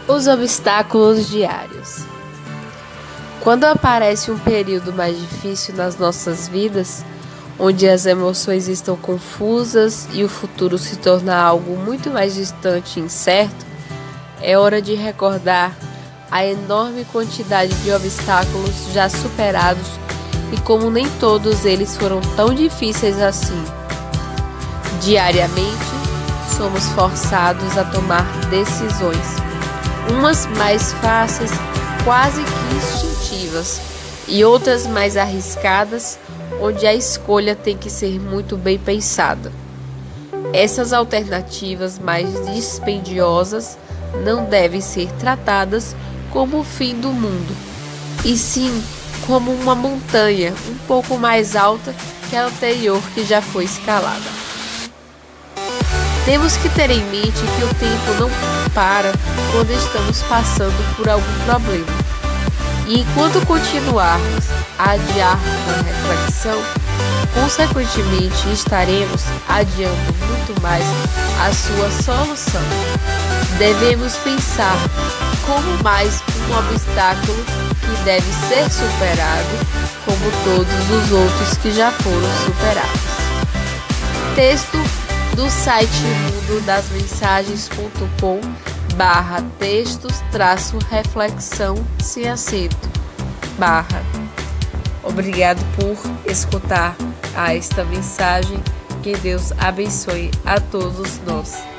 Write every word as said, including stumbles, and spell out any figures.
Os obstáculos diários. Quando aparece um período mais difícil nas nossas vidas, onde as emoções estão confusas e o futuro se torna algo muito mais distante e incerto, é hora de recordar a enorme quantidade de obstáculos já superados e como nem todos eles foram tão difíceis assim. Diariamente, somos forçados a tomar decisões, umas mais fáceis, quase que instintivas, e outras mais arriscadas, onde a escolha tem que ser muito bem pensada. Essas alternativas mais dispendiosas não devem ser tratadas como o fim do mundo, e sim como uma montanha um pouco mais alta que a anterior que já foi escalada. Temos que ter em mente que o tempo não para quando estamos passando por algum problema. E enquanto continuarmos a adiar a reflexão, consequentemente estaremos adiando muito mais a sua solução. Devemos pensar como mais um obstáculo que deve ser superado, como todos os outros que já foram superados. Texto do site mundo das mensagens ponto com barra textos traço reflexão sem acento barra. Obrigado por escutar a esta mensagem. Que Deus abençoe a todos nós.